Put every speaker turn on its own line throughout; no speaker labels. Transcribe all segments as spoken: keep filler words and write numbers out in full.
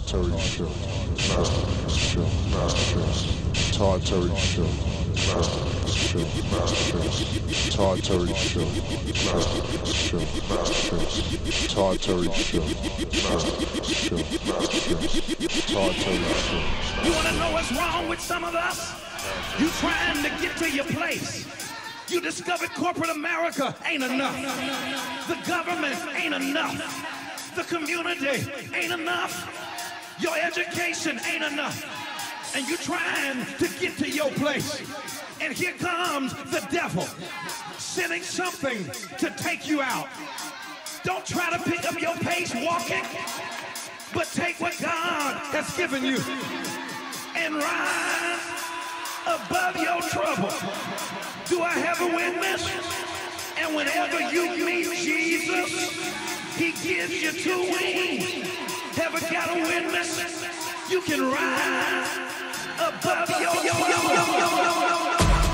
Terry Show. Show. Show. Todd Terry Show. Show. Show. Todd Terry Show. Show. Show. Todd Terry Show. Show. Show. Todd Terry Show.
You wanna know what's wrong with some of us? You trying to get to your place. You discovered corporate America ain't enough. The government ain't enough. The community ain't enough. Your education ain't enough. And you trying to get to your place. And here comes the devil, sending something to take you out. Don't try to pick up your pace walking, but take what God has given you and rise above your trouble. Do I have a witness? And whenever you meet Jesus, he gives you two wings. Ever got a witness? You can rise above your trouble.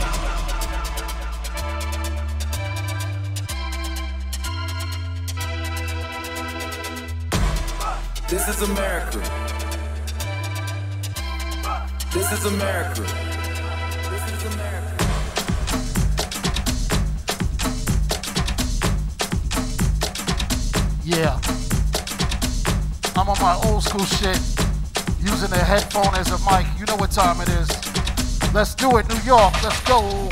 This is America. This is America. This is America.
Yeah. I'm on my old school shit, using a headphone as a mic. You know what time it is. Let's do it, New York. Let's go.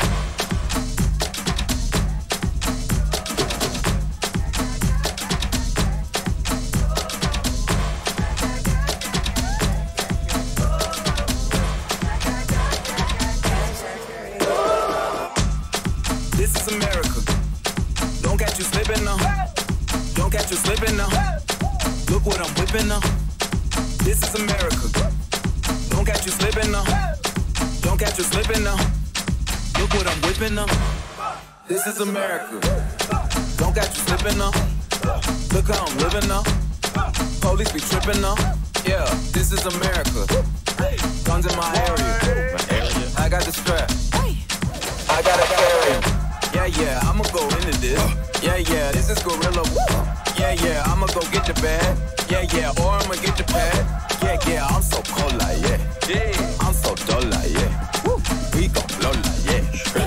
This is America. Don't catch you slipping now. Don't catch you slipping now. Look what I'm whipping now. This is America. Don't catch you slipping now. Don't catch you slipping now. Look what I'm whipping now. This is America. Don't catch you slipping now. Look how I'm living now. Police be tripping now. Yeah, this is America. Guns in my area. I got the strap. I gotta carry him. Yeah, yeah, I'ma go into this. Yeah, yeah, this is gorilla. Yeah, yeah, I'ma go get the bag. Yeah, yeah, or I'ma get the pad. Yeah, yeah, I'm so cold like, yeah. Yeah, I'm so dull like, yeah. Woo. We gon' blow like, yeah.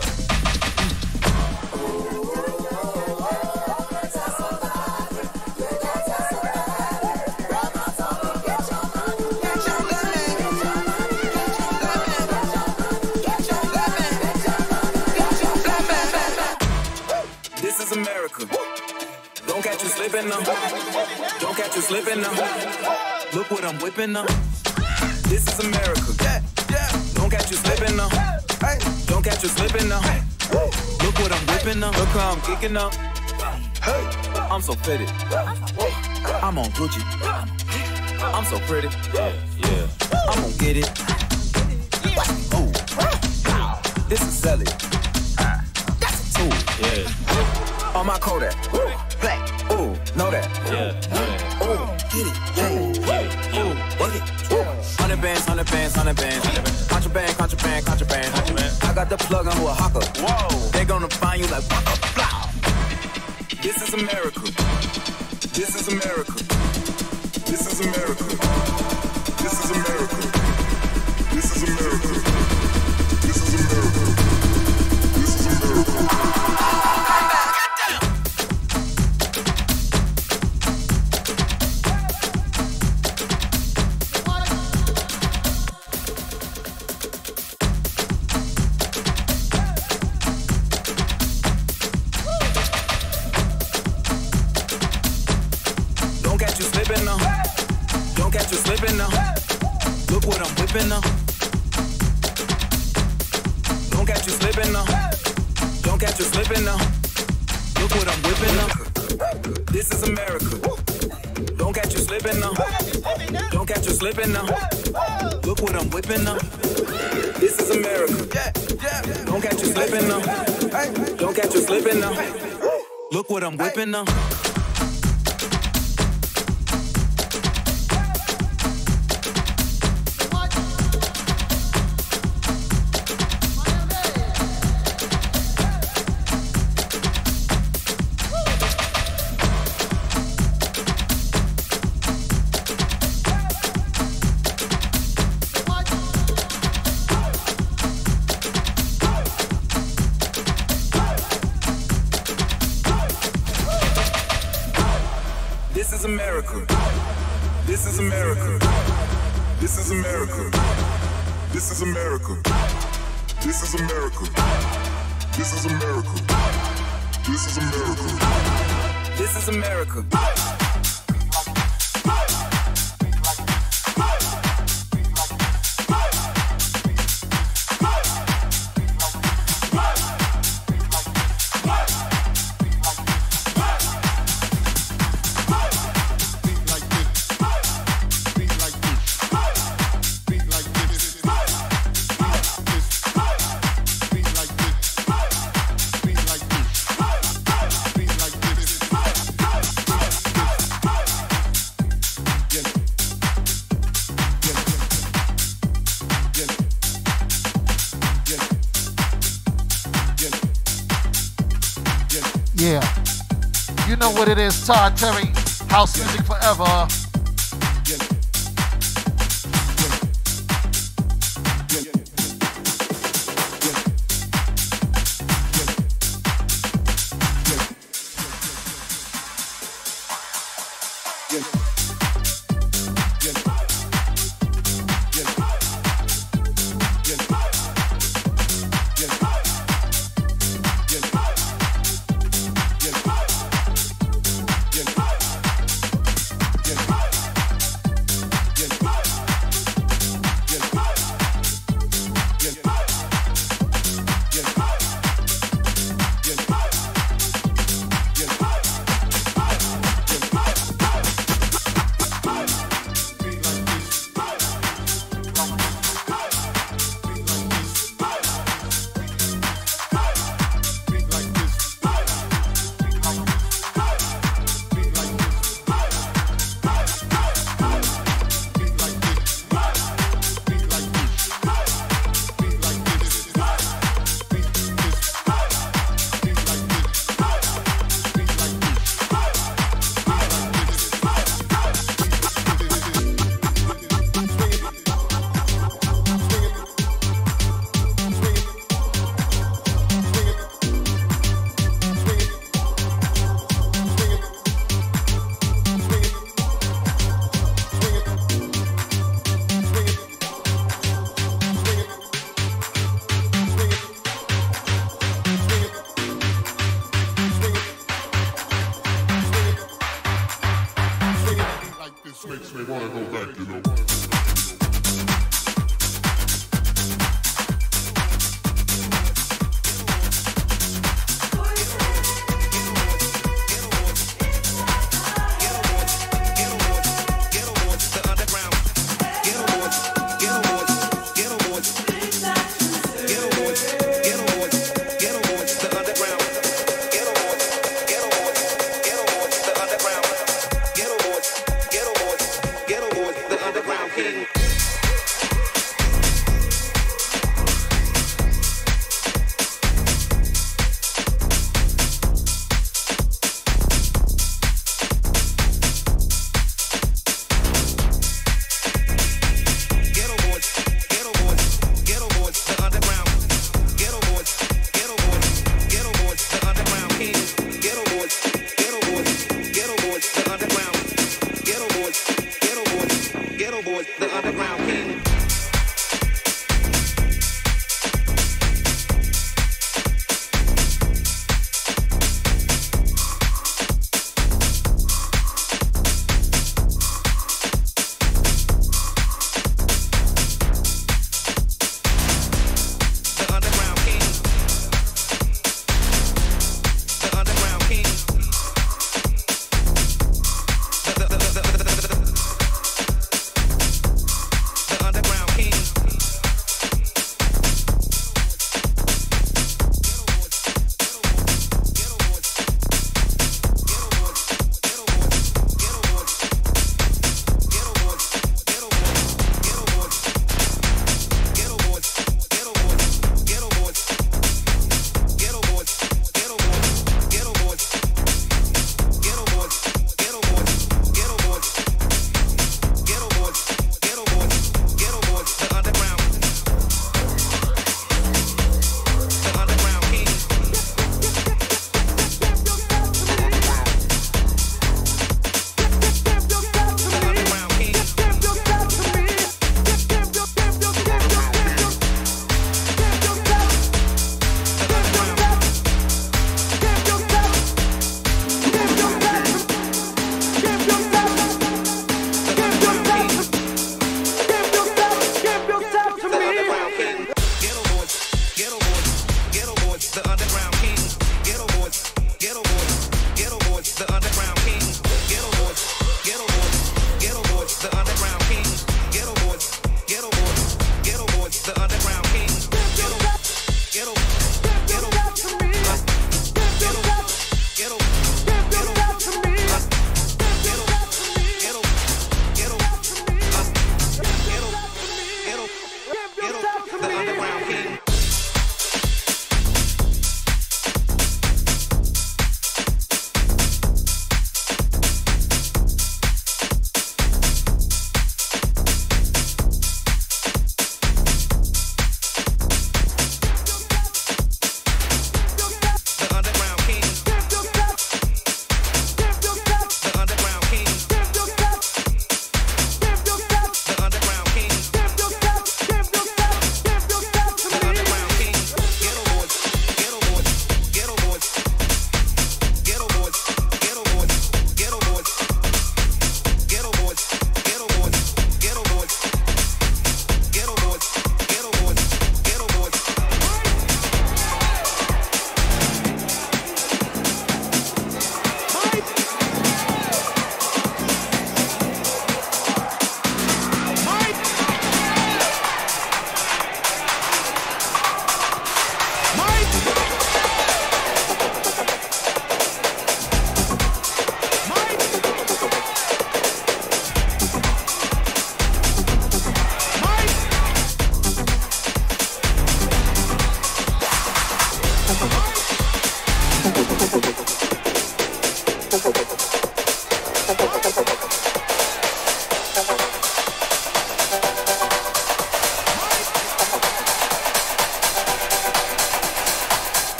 This is America. Don't catch you slipping now. Don't catch you slipping now. Look what I'm whipping now. This is America. Yeah, yeah. Don't catch you slipping now. Hey, don't catch you slipping now. Look what I'm whipping now. Look how I'm kicking up. Hey, I'm so fitted. I'm on Gucci. I'm so pretty. Yeah, yeah. I'm gonna get it. Ooh. This is Sally. That's a tool. Yeah. On my Kodak. Black. Ooh, know that. Yeah, know that. Ooh, get it. Yeah. Ooh, work it. Hundred bands, hundred bands, hundred bands. Contraband, contraband, contraband. I got the plug on who a hawker. Whoa. They gonna find you like blah, blah. This is America. This is America. This is America. This is America. This is America. This is America. This is America. Don't catch you slipping now. Don't catch you slipping now. Look what I'm whipping now. Don't catch you slipping now. Don't catch you slipping now. Look what I'm whipping now. This is America. Don't catch you slipping now. Don't catch you slipping now. Look what I'm whipping now. This is America. Don't catch you slipping now. Don't catch you slipping now. Look what I'm whipping now. This is America. This is America. This is America. This is America. This is America. This is America. This is America. This is America.
Yeah, you know what it is, Todd Terry, house music forever.
Get awards, the underground.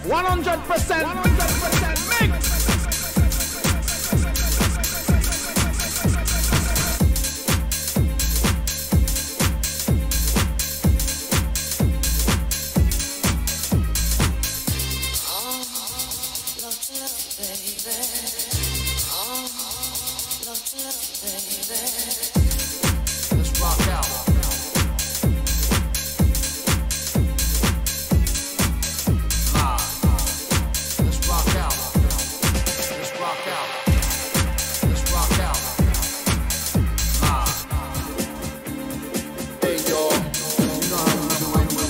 one hundred percent, one hundred percent mix.
Let's rock out. Let's rock out. Let's rock out. Let's rock out. Hey y'all, you know how we do it.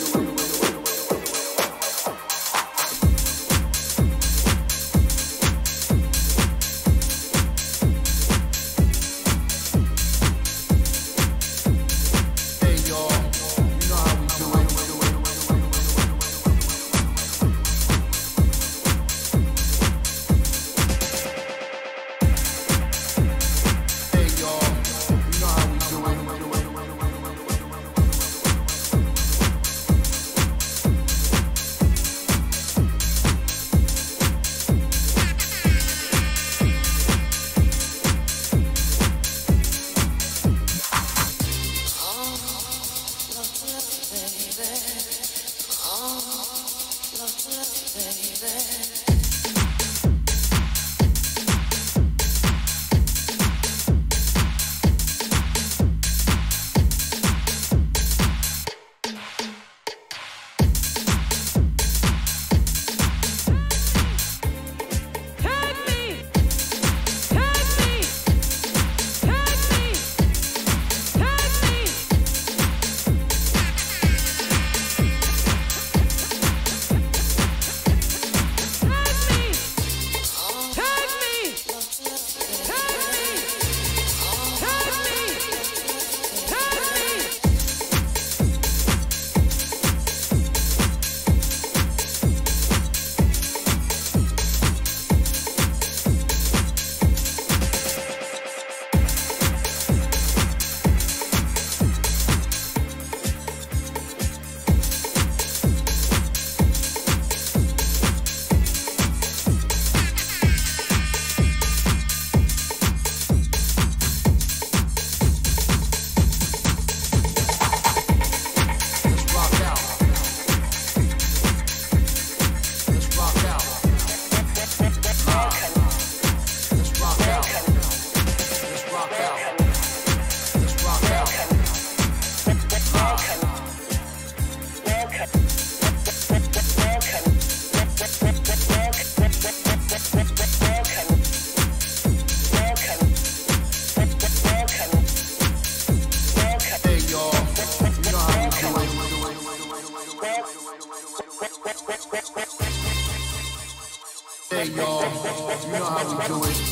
Hey y'all, you know how we do it.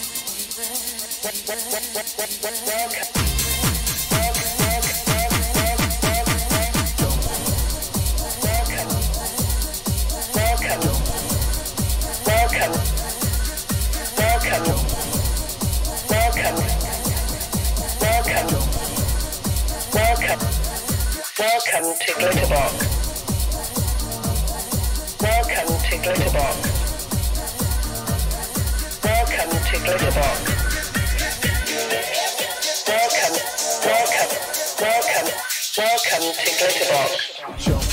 Welcome to Glitterbox. Welcome to Glitterbox. Welcome to Glitterbox. Welcome, welcome, welcome, welcome to Glitterbox.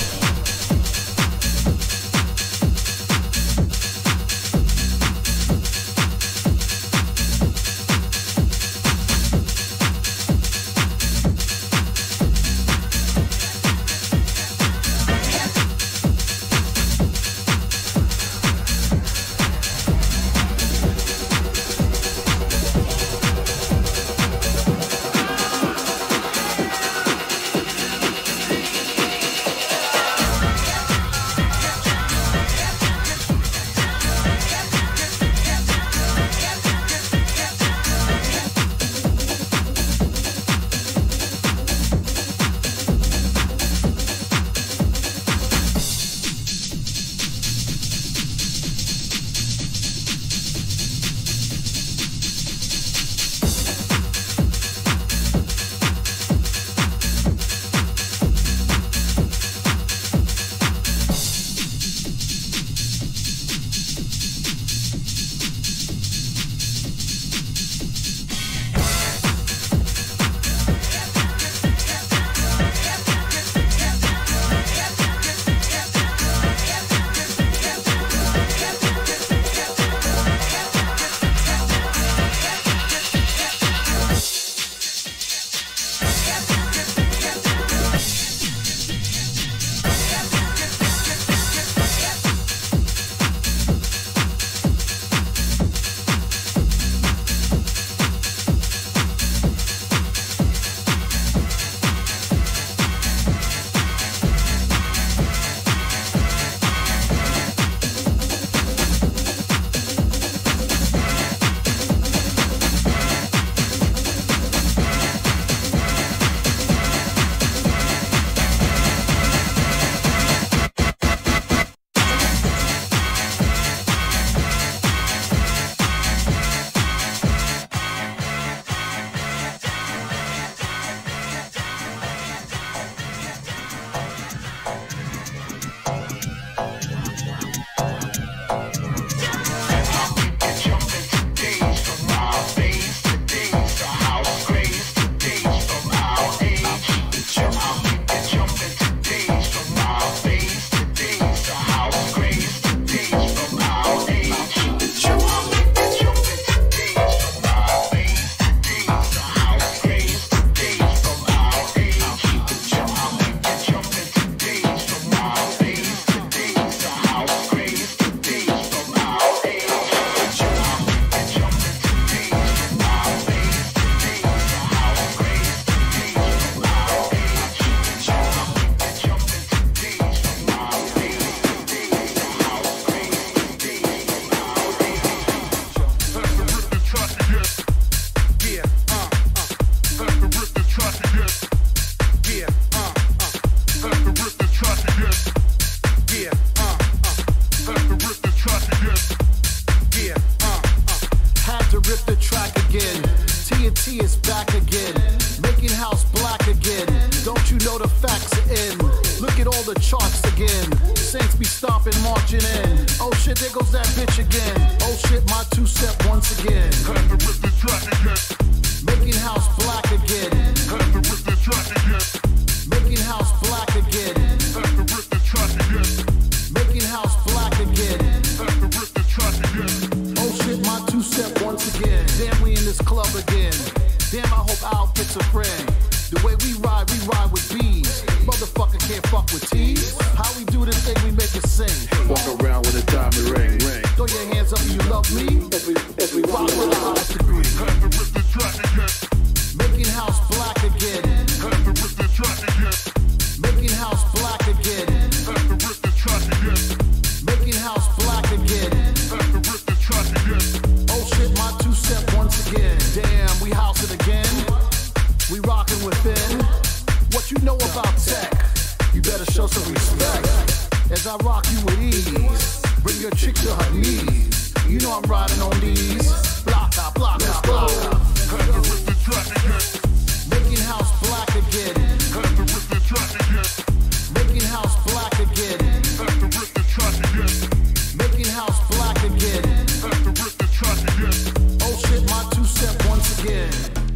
the charts again. Saints be stomping, marching in. Oh shit, there goes that bitch again. Oh shit, my two-step once again.
Time to rip the track again.
Making house black again.
Time to rip the track again.
Making house black again.
Time to rip the track again.
Making house black again.
Time to rip the track again.
Oh shit, my two-step once again. Damn, we in this club again. Damn, I hope Al gets a friend. The way we ride, we ride with bees. Motherfucker can't fuck with T's. How we do this thing, we make it sing.
Walk around with a diamond ring, ring.
Throw your hands up if you love me.
As we, as we rock
Rock
with
with
the
the
highest
highest
degree.
degree.
Time to rip the track again.
Making house black again.
Time to rip the track again.
Making house black again.
Time to rip the track again.
Making house black again.
Time to rip the track again.
Oh shit, my two-step once again. Damn, we house it again. We rockin' within. What you know about tech? You better show some respect. As I rock you with ease. Bring your chick to her knees. You know I'm riding on these. Block out, block out, block out.
Time to rip the track again.
Making house black again.
Time to rip the track again.
Making house black again.
Time to rip the track again.
Making house black again.
Time to rip the track again.
Oh shit, my two-step once again.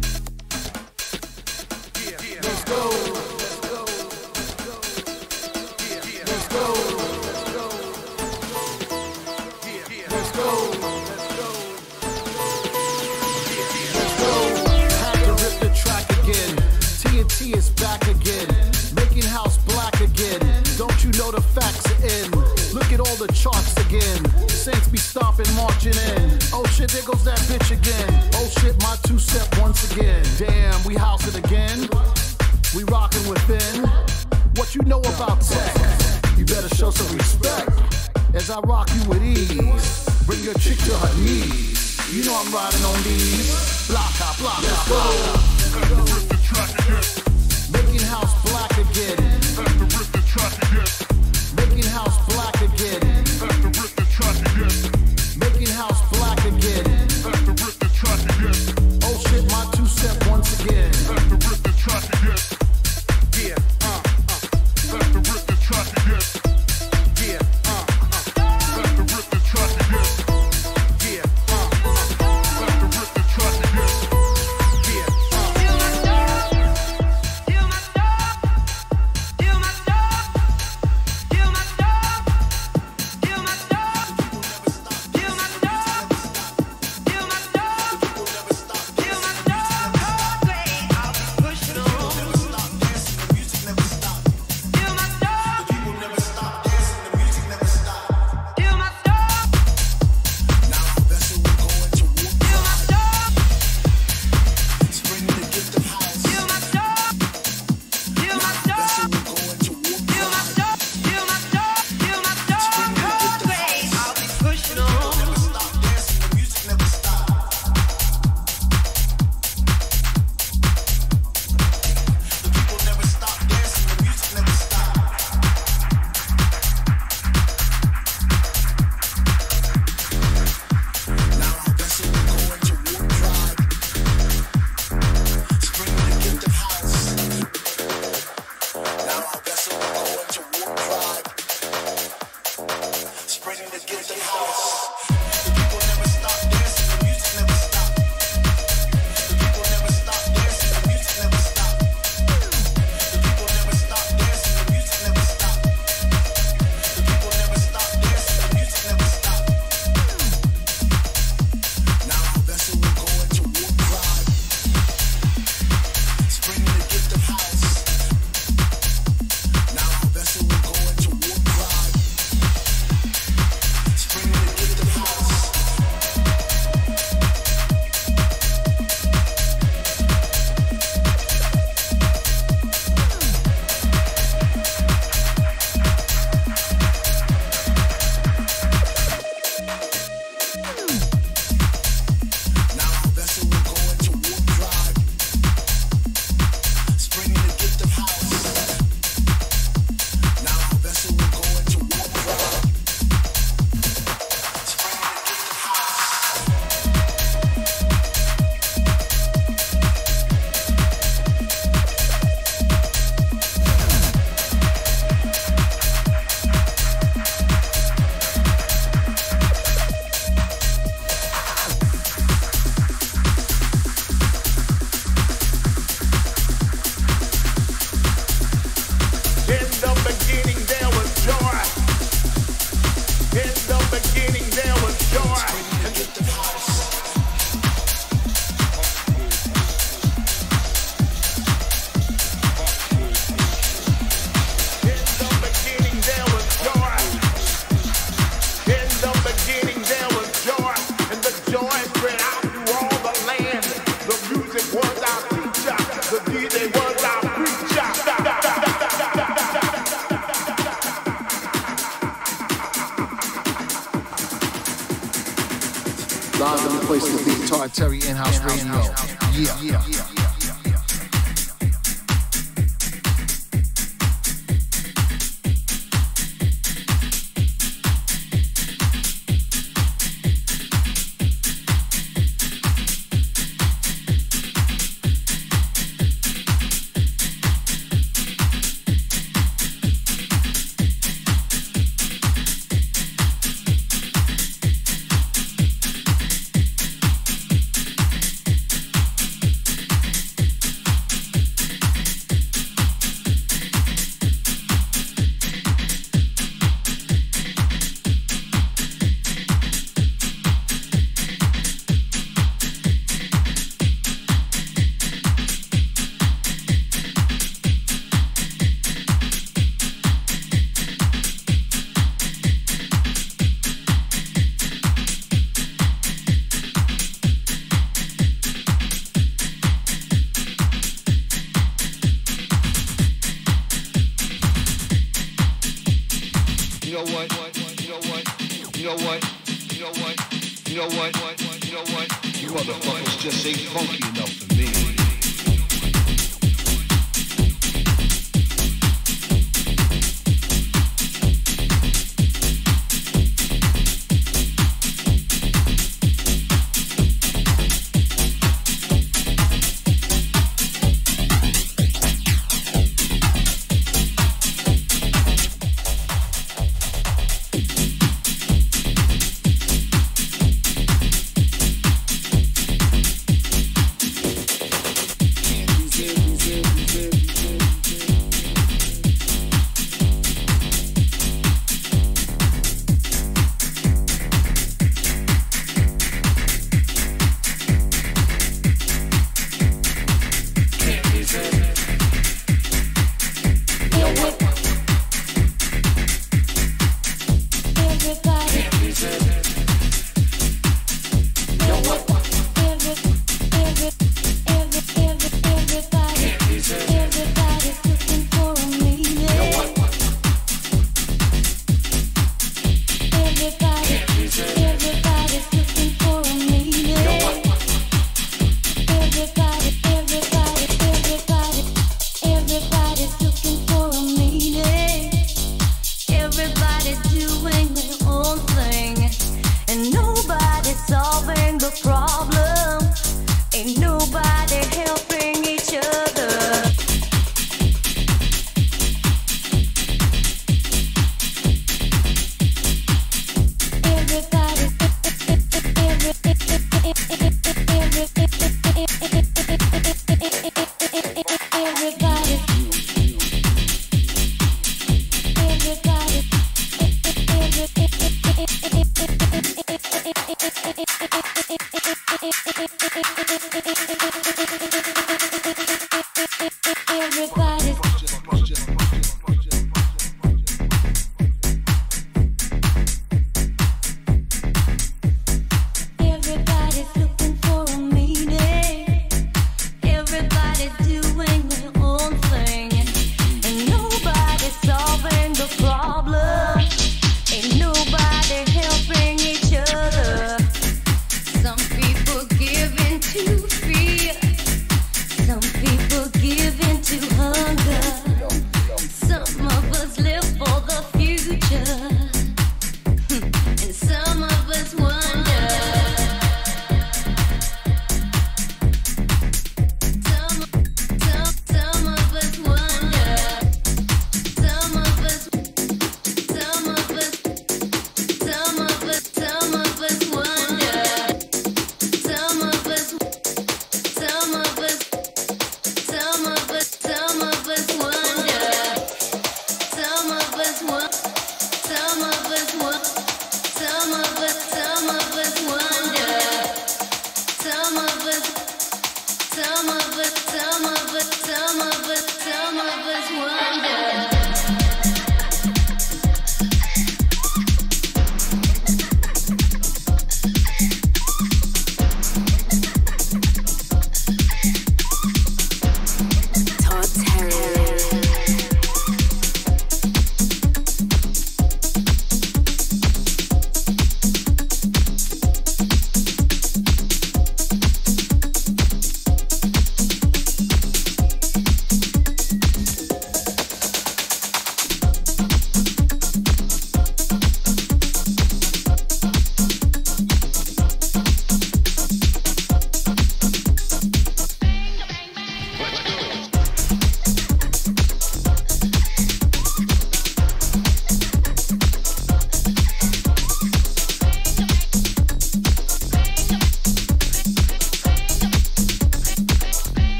Let's go. Let's go. Let's go. Let's go. Let's go. Had to rip the track again. T N T is back again. Making house black again. Don't you know the facts are in? Look at all the charts again. Saints be stomping, marching in. Oh shit, there goes that bitch again. Oh shit, my two-step once again. Damn, we house it again. We rockin' within. What you know about tech? You better show some respect. As I rock you with ease. Bring your chick to her knees. You know I'm riding on these. Block out, block out, block out.
Time to rip the track again.
Making house black again.
Time to rip the track again.
Making house black again.
Time to rip the track again.
Making house black again.
Time to rip the track again.
Oh shit, my two-step once again.
Time to rip the track again. Yeah, uh, uh. Time to rip the track again. Yeah, uh, uh. Time to rip the track again. Yeah, uh, uh. Time to rip the track again. Yeah,
Vessel
place to be. Todd Terry, in-house radio. Yeah, yeah, yeah.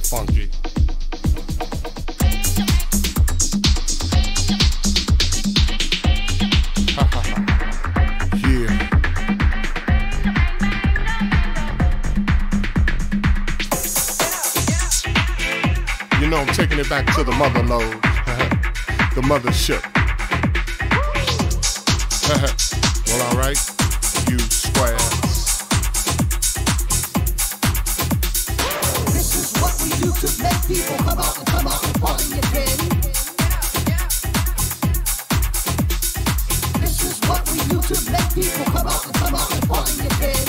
funky. Yeah. You know I'm taking it back to the mother lode, the mothership. Well, all right, you squares.
This is what we do to make people come out and come out and party again. This is what we do to make people come out and come out and party again.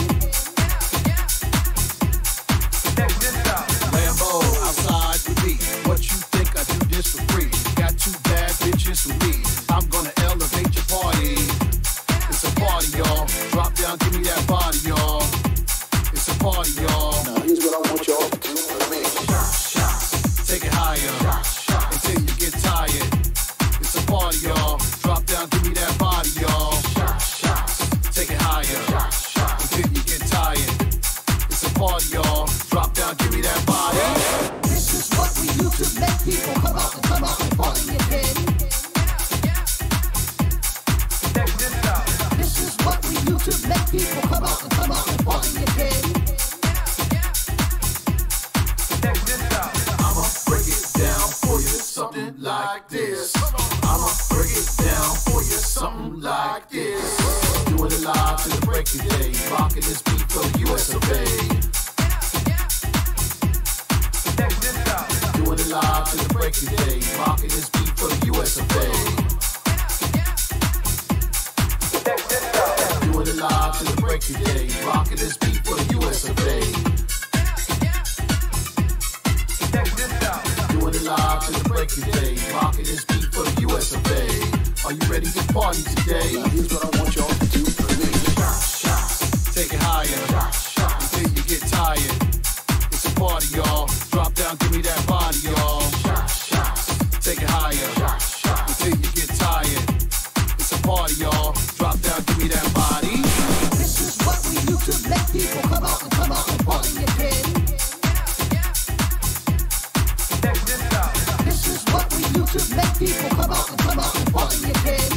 Lambo outside with me. What you think I do this for free? Got two bad bitches with me. I'm gonna elevate your party. It's a party, y'all. Drop down, give me that body, y'all. It's a party, y'all.
Now here's what I want y'all to do for me.
Take it higher until you get tired. It's a party, y'all. Drop down, give me that body, y'all. Take it higher until you get tired. It's a party, y'all. Drop down, give me that body.
This is what we do to make people come out and come out and party again. This is what we do to make people come out and come out and party again.
I'ma break it down for you, something like this. I'ma break it down for you, something like this. Doing it live to the break of day, rocking this beat for the U S of A. Doing it live to the break of day, rocking this beat for the U S of A. Doing it live to the break of day, rocking this beat for the U S of A. Doing it live to the break of day, rocking this beat for the U S of A. Are you ready to party today?
Now here's what I want y'all to do for me.
Take it higher until you get tired. It's a party, y'all. Drop down, give me that body, y'all. Take it higher until you get tired. It's a party, y'all. Drop down, give me that body.
This is what we do to make people come out and come out and party again. This is what we do to make people come out and come out and party again.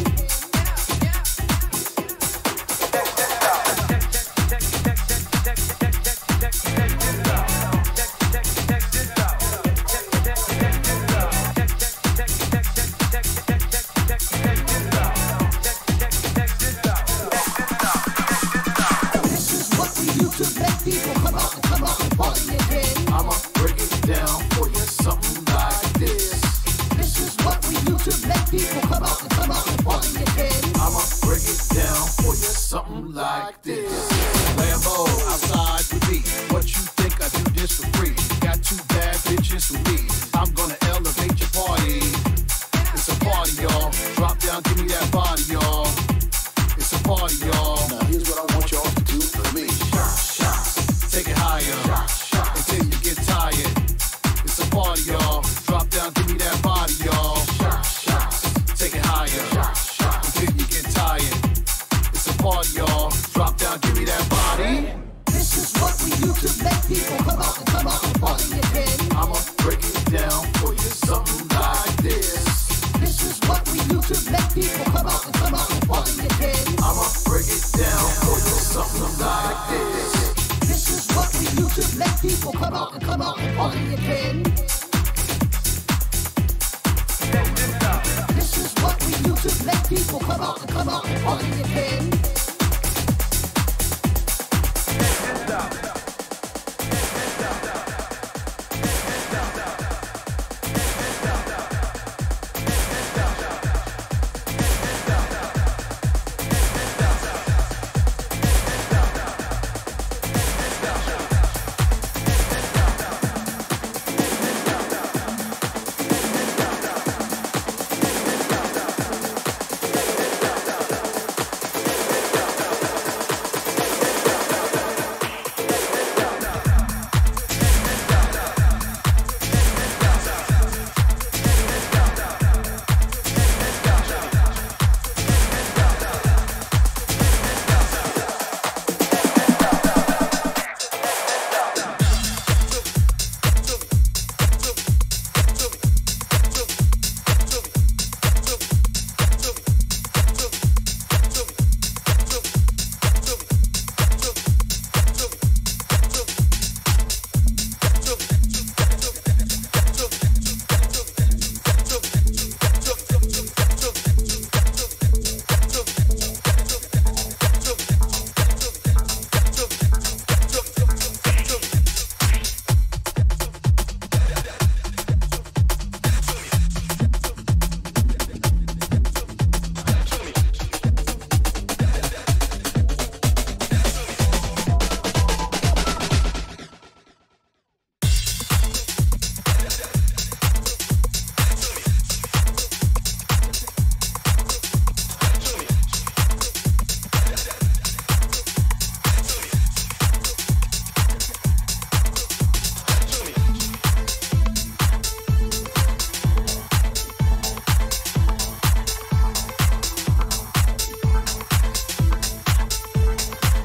This is what we do to make people come out and come out and party again.
I'ma break it down for you, something like this.
This is what we do to make people come out and come out and party again.
I'ma break it down for you, something like this. Lambo outside with me. What you think I do this for free? Got two bad bitches with me. I'm gonna elevate your party. It's a party, y'all. Drop down, give me that body, y'all. It's a party, y'all.
Now here's what I want y'all to do for me.
Take it higher until you get tired. It's a party, y'all. Drop down, give me that body, y'all. Take it higher until you get tired. It's a party, y'all. Drop down, give me that body.
This is what we do to make people come out and come out and party again.
I'ma break it down for you, something like this.
This is what we do to make people come out and come out and party again.
I'ma break it down for you, something like this.
This is what we do to make people come out and come out and party again. This is what we do to make people come out and come out and party again.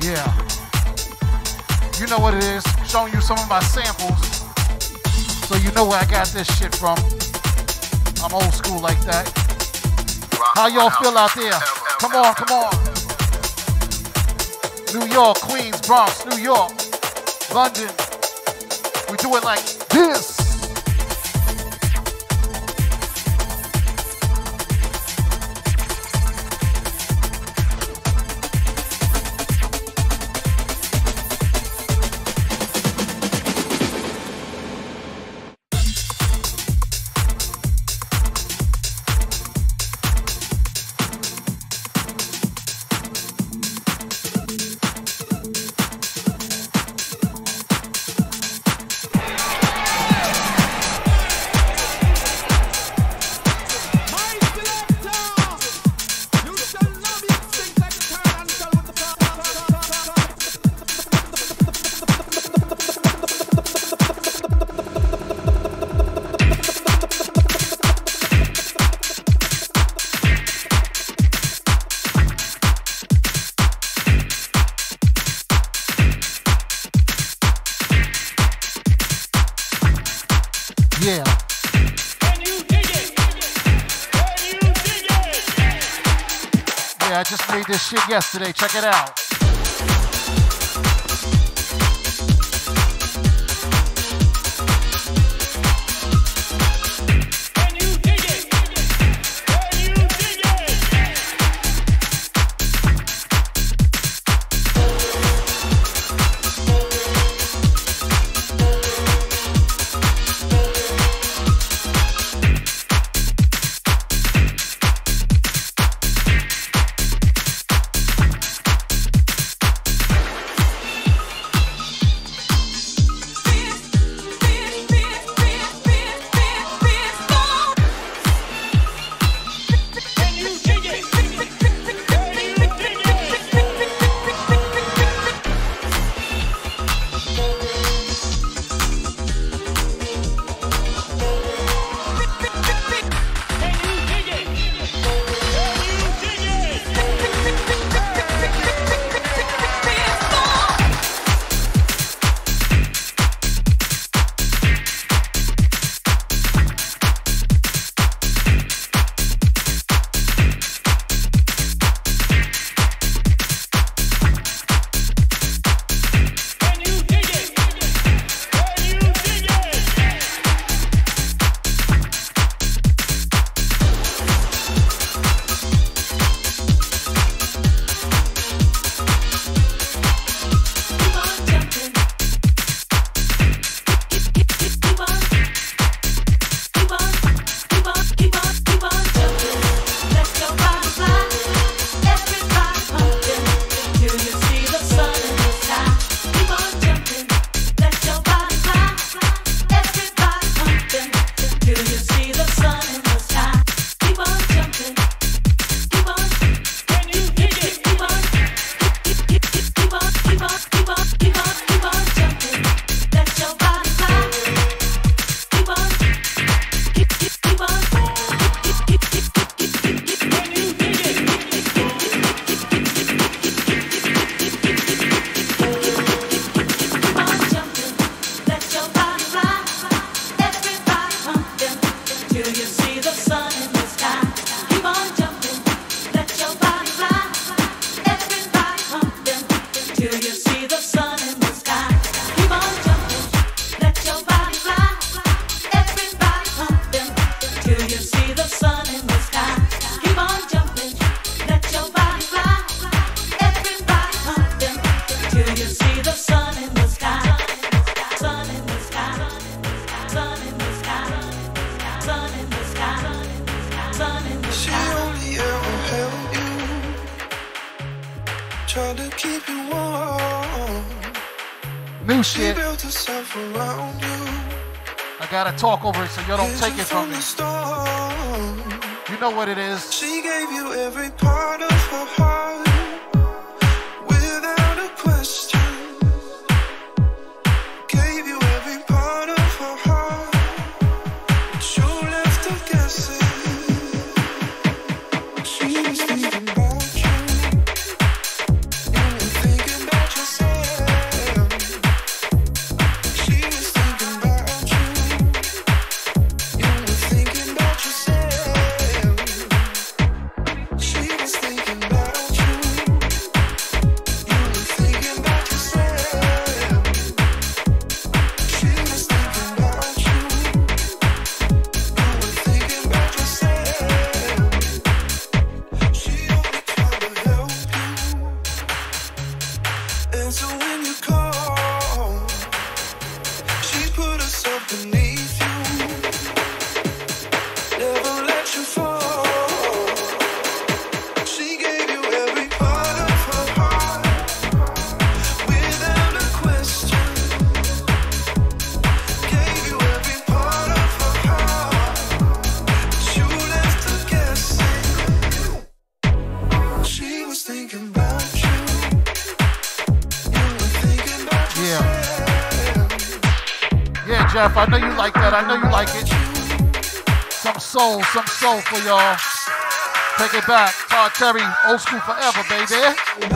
Yeah. You know what it is. Showing you some of my samples. So you know where I got this shit from. I'm old school like that. How y'all feel out there? Come on, come on. New York, Queens, Bronx, New York, London. We do it like this. This shit yesterday, check it out. New shit. I gotta talk over it so y'all don't take it from me. You know what it is.
She gave you every part of her heart without a question. Gave you every part of her heart, but you left her guessing. She was thinking about you, and thinking about when you call. She put herself beneath you, never let you fall. She gave you every part of her heart without a question. Gave you every part of her heart, but you left her guessing. She was thinking about you. You were thinking about
Yeah. Yeah, Jeff, I know you like that. I know you like it. Some soul, some soul for y'all. Take it back. Todd Terry, old school forever, baby.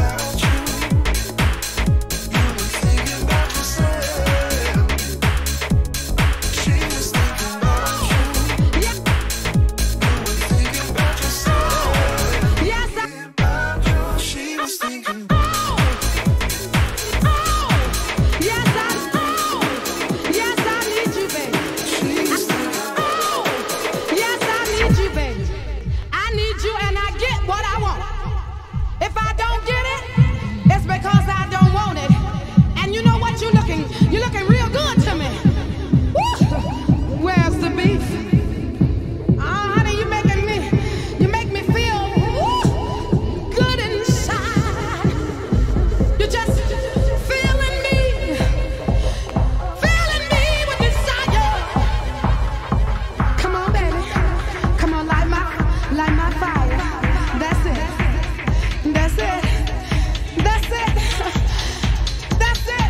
You're looking real good to me. Woo! Where's the beef? Oh, honey, you making me, you make me feel woo, good inside. You're just feeling me, feeling me with desire. Come on, baby. Come on, light my, light my fire. That's it. That's it. That's it. That's it.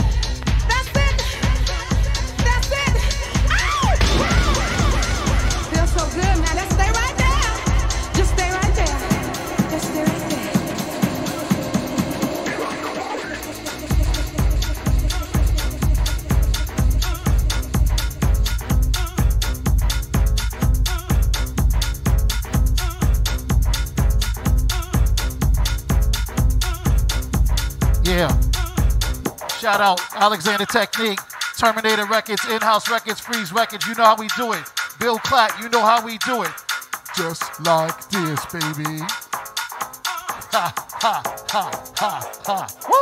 Good, man. Let's stay right there. Just stay right there. Just stay right there.
Yeah. Shout out Alexander Technique, Terminator Records, In-House Records, Freeze Records. You know how we do it. Bill Clatt, you know how we do it. Just like this, baby. Ha, ha, ha, ha, ha. Woo!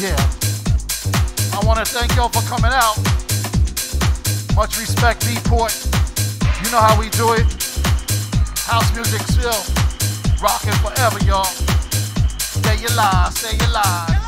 Yeah. I want to thank y'all for coming out. Much respect, Beatport. You know how we do it. House music still rocking forever, y'all. Stay alive, stay alive.